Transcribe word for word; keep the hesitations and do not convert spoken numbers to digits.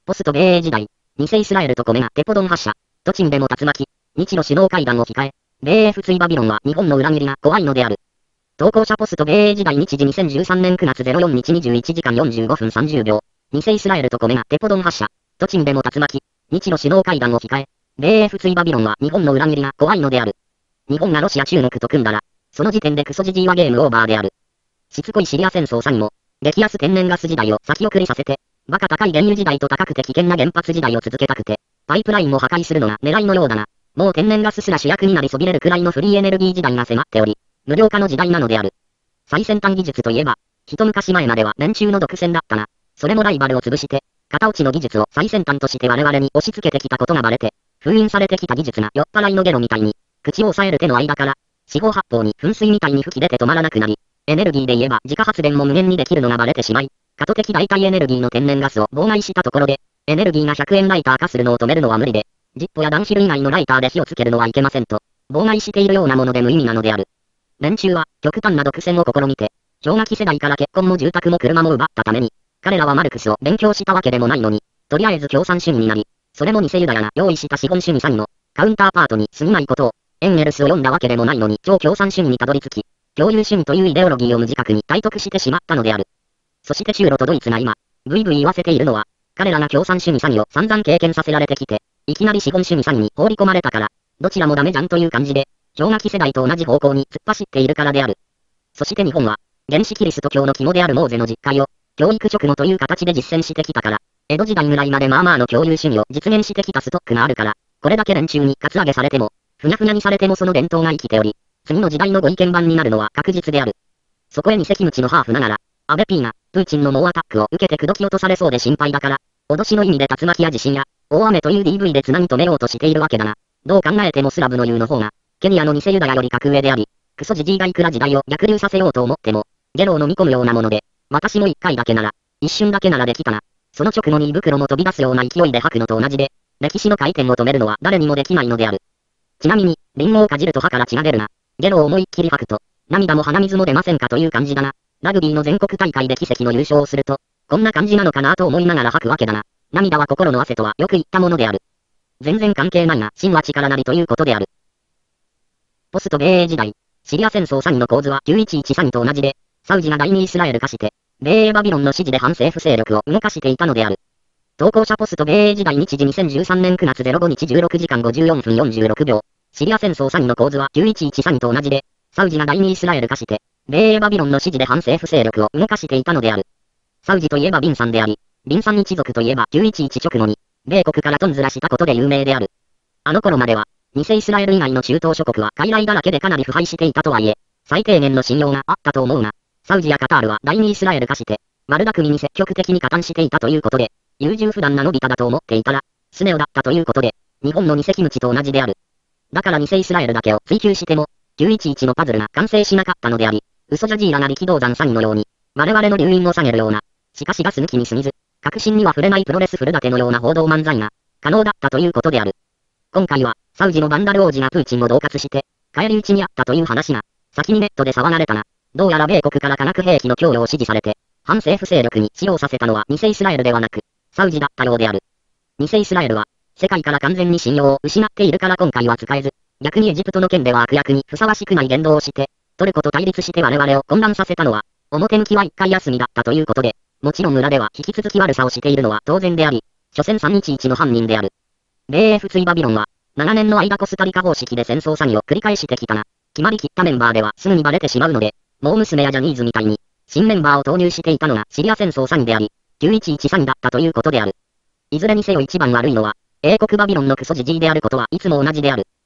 ポスト米英時代、偽イスラエルとコメがテポドン発射、都鎮でも竜巻、日露首脳会談を控え、米英仏意バビロンは日本の裏切りが怖いのである。投稿者ポスト米英時代日時にせんじゅうさんねんくがつぜろよっかにじゅういちじかんよんじゅうごふんさんじゅうびょう、偽イスラエルとコメがテポドン発射、都鎮でも竜巻、日露首脳会談を控え、米英仏意バビロンは日本の裏切りが怖いのである。日本がロシア中国と組んだら、その時点でクソジジイはゲームオーバーである。しつこいシリア戦争詐欺も、激安天然ガス時代を先送りさせて、バカ高い原油時代と高くて危険な原発時代を続けたくて、パイプラインも破壊するのが狙いのようだが、もう天然ガスすら主役になりそびれるくらいのフリーエネルギー時代が迫っており、無料化の時代なのである。最先端技術といえば、一昔前までは連中の独占だったが、それもライバルを潰して、片落ちの技術を最先端として我々に押し付けてきたことがバレて、封印されてきた技術が酔っ払いのゲロみたいに、口を押さえる手の間から、四方八方に噴水みたいに吹き出て止まらなくなり、エネルギーで言えば自家発電も無限にできるのがバレてしまい、過渡的代替エネルギーの天然ガスを妨害したところで、エネルギーがひゃくえんライター化するのを止めるのは無理で、ジッポやダンシル以外のライターで火をつけるのはいけませんと、妨害しているようなもので無意味なのである。連中は極端な独占を試みて、氷河期世代から結婚も住宅も車も奪ったために、彼らはマルクスを勉強したわけでもないのに、とりあえず共産主義になり、それも偽ユダヤが用意した資本主義詐欺のカウンターパートに過ぎないことを、エンゲルスを読んだわけでもないのに超共産主義にたどり着き、共有主義というイデオロギーを無自覚に体得してしまったのである。そして中ロとドイツが今、ブイブイ言わせているのは、彼らが共産主義詐欺を散々経験させられてきて、いきなり資本主義詐欺に放り込まれたから、どちらもダメじゃんという感じで、氷河期世代と同じ方向に突っ走っているからである。そして日本は、原始キリスト教の肝であるモーゼの実会を、教育直後という形で実践してきたから、江戸時代ぐらいまでまあまあの共有主義を実現してきたストックがあるから、これだけ連中にカツアゲされても、ふにゃふにゃにされてもその伝統が生きており、次の時代のご意見番になるのは確実である。そこへ偽キムチのハーフながら、安倍 P が、プーチンの猛アタックを受けて口説き落とされそうで心配だから、脅しの意味で竜巻や地震や、大雨という ディーブイ でつなぎ止めようとしているわけだが、どう考えてもスラブの言うの方が、ケニアの偽ユダヤより格上であり、クソジジイがいくら時代を逆流させようと思っても、ゲロを飲み込むようなもので、私も一回だけなら、一瞬だけならできたな。その直後に胃袋も飛び出すような勢いで吐くのと同じで、歴史の回転を止めるのは誰にもできないのである。ちなみに、リンゴをかじると歯から血が出るな。ゲロを思いっきり吐くと、涙も鼻水も出ませんかという感じだな。ラグビーの全国大会で奇跡の優勝をすると、こんな感じなのかなと思いながら吐くわけだな。涙は心の汗とはよく言ったものである。全然関係ないが、真は力なりということである。ポスト米英時代、シリア戦争詐欺の構図はきゅういちいち詐欺と同じで、サウジが第二イスラエル化して、米英バビロンの指示で反政府勢力を動かしていたのである。投稿者ポスト米英時代日時にせんじゅうさんねんくがつぜろごにちじゅうろくじかんごじゅうよんふんよんじゅうろくびょう。シリア戦争詐欺の構図はきゅういちいち詐欺と同じで、サウジが第二イスラエル化して、米英バビロンの指示で反政府勢力を動かしていたのである。サウジといえばビンさんであり、ビンさん一族といえばきゅういちいち直後に、米国からトンズラしたことで有名である。あの頃までは、偽イスラエル以外の中東諸国は傀儡だらけでかなり腐敗していたとはいえ、最低限の信用があったと思うが、サウジやカタールは第二イスラエル化して、悪巧みに積極的に加担していたということで、優柔不断なのび太だと思っていたら、スネ夫だったということで、日本の偽キムチと同じである。だから偽イスラエルだけを追求しても、きゅういちいちのパズルが完成しなかったのであり、嘘ジャジーラが力道山詐欺のように、我々の留飲を下げるような、しかしガス抜きに過ぎず、確信には触れないプロレス古舘のような報道漫才が、可能だったということである。今回は、サウジのバンダル王子がプーチンを恫喝して、返り討ちにあったという話が、先にネットで騒がれたが、どうやら米国から化学兵器の供与を指示されて、反政府勢力に使用させたのは偽イスラエルではなく、サウジだったようである。偽イスラエルは、世界から完全に信用を失っているから今回は使えず、逆にエジプトの件では悪役にふさわしくない言動をして、トルコと対立して我々を混乱させたのは、表向きは一回休みだったということで、もちろん裏では引き続き悪さをしているのは当然であり、所詮さんいちいちの犯人である。米英仏意バビロンは、ななねんの間コスタリカ方式で戦争詐欺を繰り返してきたが、決まりきったメンバーではすぐにバレてしまうので、モー娘やジャニーズみたいに、新メンバーを投入していたのがシリア戦争詐欺であり、きゅういちいち詐欺だったということである。いずれにせよ一番悪いのは、英国バビロンのクソジジイであることはいつも同じである。